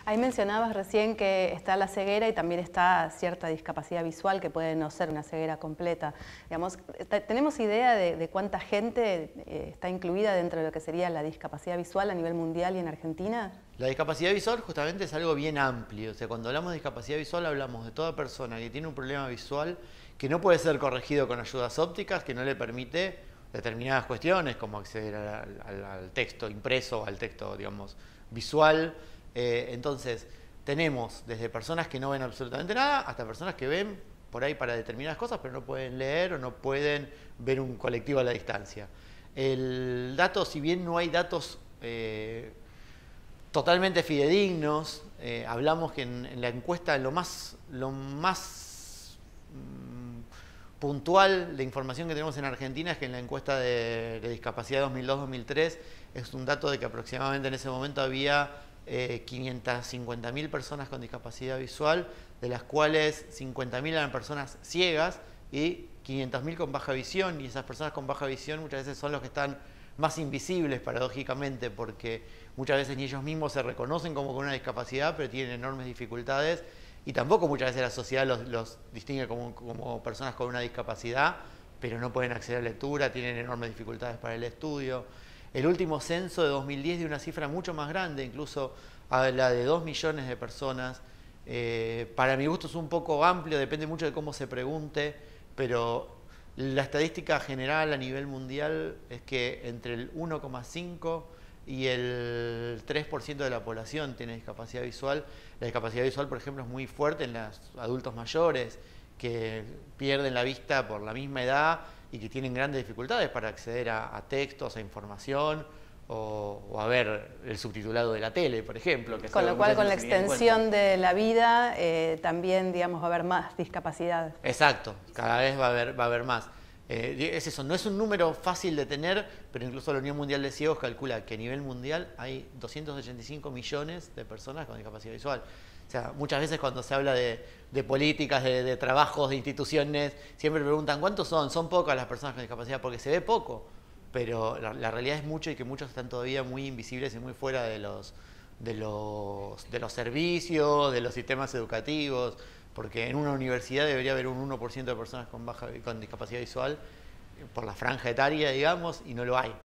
Ahí mencionabas recién que está la ceguera y también está cierta discapacidad visual que puede no ser una ceguera completa. Digamos, ¿tenemos idea de cuánta gente está incluida dentro de lo que sería la discapacidad visual a nivel mundial y en Argentina? La discapacidad visual justamente es algo bien amplio. O sea, cuando hablamos de discapacidad visual hablamos de toda persona que tiene un problema visual que no puede ser corregido con ayudas ópticas, que no le permite determinadas cuestiones como acceder al texto impreso o al texto, digamos, visual. Entonces, tenemos desde personas que no ven absolutamente nada hasta personas que ven por ahí para determinadas cosas, pero no pueden leer o no pueden ver un colectivo a la distancia. El dato, si bien no hay datos totalmente fidedignos, hablamos que en la encuesta lo más puntual de información que tenemos en Argentina es que en la encuesta de discapacidad 2002-2003 es un dato de que aproximadamente en ese momento había 550.000 personas con discapacidad visual, de las cuales 50.000 eran personas ciegas y 500.000 con baja visión, y esas personas con baja visión muchas veces son los que están más invisibles paradójicamente, porque muchas veces ni ellos mismos se reconocen como con una discapacidad, pero tienen enormes dificultades, y tampoco muchas veces la sociedad los distingue como personas con una discapacidad, pero no pueden acceder a lectura, tienen enormes dificultades para el estudio. El último censo de 2010 dio una cifra mucho más grande, incluso habla de 2 millones de personas. Para mi gusto es un poco amplio, depende mucho de cómo se pregunte, pero la estadística general a nivel mundial es que entre el 1,5 y el 3% de la población tiene discapacidad visual. La discapacidad visual, por ejemplo, es muy fuerte en los adultos mayores que pierden la vista por la misma edad y que tienen grandes dificultades para acceder a textos, a información o a ver el subtitulado de la tele, por ejemplo. Que con lo cual, con la extensión de la vida, también, digamos, va a haber más discapacidad. Exacto, cada vez va a haber más. Es eso, no es un número fácil de tener, pero incluso la Unión Mundial de Ciegos calcula que a nivel mundial hay 285 millones de personas con discapacidad visual. O sea, muchas veces cuando se habla de políticas, de trabajos, de instituciones, siempre preguntan ¿cuántos son? Son pocas las personas con discapacidad porque se ve poco, pero la realidad es mucho y que muchos están todavía muy invisibles y muy fuera de los servicios, de los sistemas educativos, porque en una universidad debería haber un 1% de personas con discapacidad visual por la franja etaria, digamos, y no lo hay.